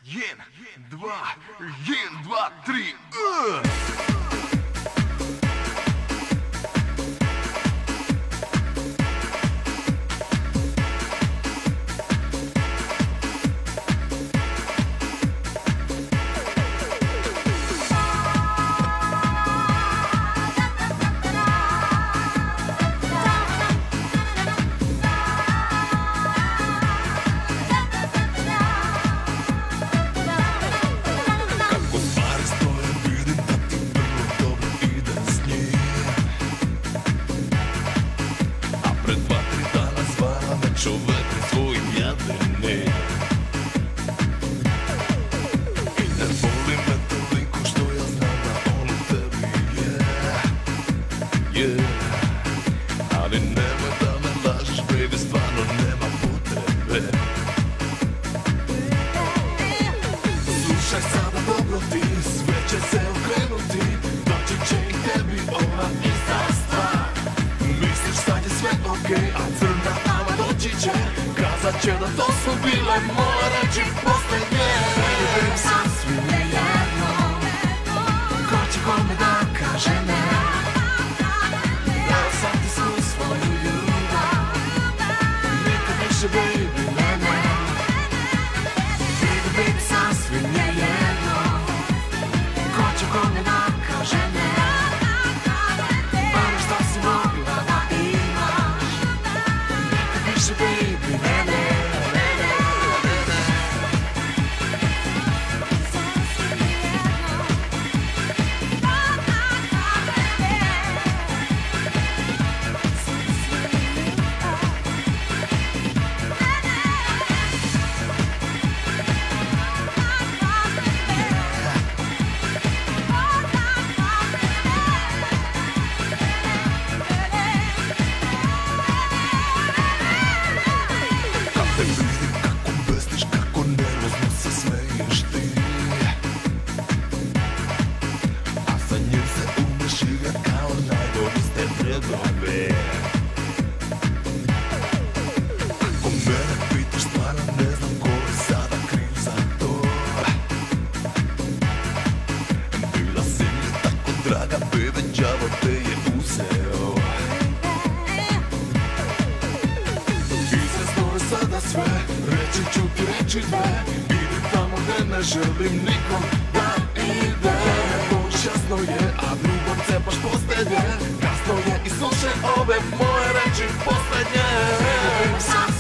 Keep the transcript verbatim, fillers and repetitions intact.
Jen, dva, jen, dva, tri, uh! Čovek svojim jadene i ne voli me toliko što ja znam da on u tebi je, je. Ali nemoj da me lažeš, baby, stvarno nema potrebe. Slušaj sada dobro ti, sve će se okrenuti, doći će i tebi ova ista stvar. Misliš sad je sve okej, a crna kazat će da to su bile moje reči poslednje. Baby, sasvim je jedno ko će kome da kaže ne. Dao sam ti svu svoju ljubav, nikad više, baby, ne, ne. Baby, baby, sasvim je jedno ko će kome da kaže ne. Ono što si mogla da imaš, nikad više, baby, ne, ne. Ako mene pitaš, stvarno ne znam ko je sada kriv za to. Bila si mi tako draga, baby, đavo te je uzeo. Izvesno je sada sve, reći ću ti reći dve. Idi tamo gde ne želim nikom da ide. Jasno je, a drugom cepaš postelje. Kasno je i slušaj ove moje reči poslednje.